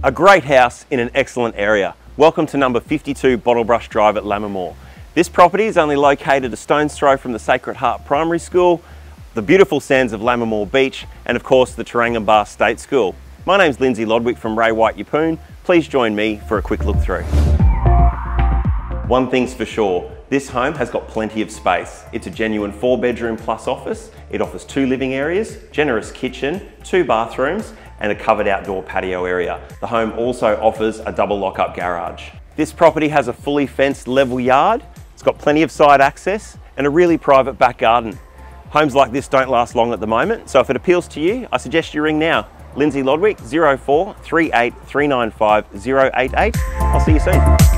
A great house in an excellent area. Welcome to number 52 Bottlebrush Drive at Lammermoor. This property is only located a stone's throw from the Sacred Heart Primary School, the beautiful sands of Lammermoor Beach, and of course the Tarangan State School. My name's Lindsay Lodwick from Ray White Yeppoon. Please join me for a quick look through. One thing's for sure, this home has got plenty of space. It's a genuine 4-bedroom plus office. It offers 2 living areas, generous kitchen, 2 bathrooms, and a covered outdoor patio area. The home also offers a double lock-up garage. This property has a fully fenced level yard. It's got plenty of side access and a really private back garden. Homes like this don't last long at the moment, so if it appeals to you, I suggest you ring now. Lindsay Lodwick, 04 38 395 088. I'll see you soon.